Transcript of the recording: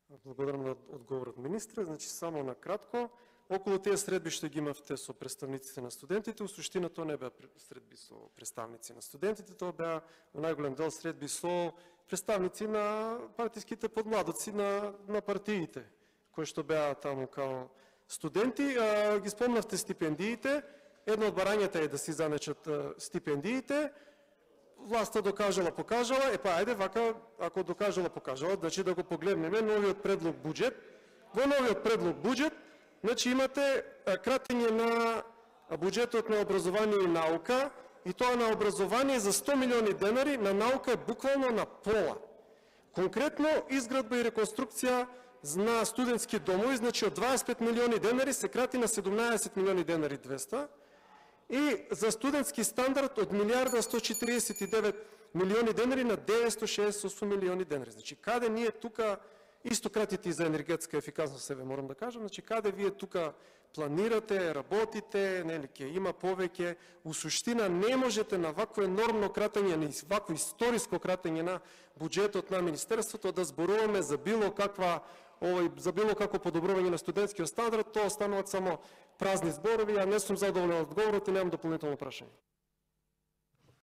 Благодарам на одговорот министре. Значи само на кратко, околу тие средби што ги имавте со представниците на студентите, у суштина тоа не беа средби со представници на студентите, тоа беа во најголем дел средби со представници на партиските подмладоци на партиите, кои што беа таму као студенти. Ги спомнавте стипендиите. Едно од барањата е да си занечат стипендиите. Власта докажала, покажала, ајде вака, ако докажала, покажала, значи да го погледнеме новиот предлог буџет. Во новиот предлог буџет, значи имате кратење на буџетот на образование и наука, и тоа на образование за 100 милиони денари, на наука е буквално на пола. Конкретно, изградба и реконструкција на студентски домови, значи од 25 милиони денари се крати на 17 милиони денари 200, и за студентски стандард од 1.149 милиони денари на 968 милиони денари. Значи, каде ние тука, исто кратите и за енергетска ефикасност себе морам да кажам, значи, каде вие тука планирате, работите, нели, ќе има повеќе, у суштина не можете на вакво енормно кратење, на вакво историско кратење на буџетот на Министерството да зборуваме за било каква за било како подобрување на студентскиот стандард. Тоа остануваат само празни зборови. Ја не сум задоволен од одговорот и немам дополнително прашање.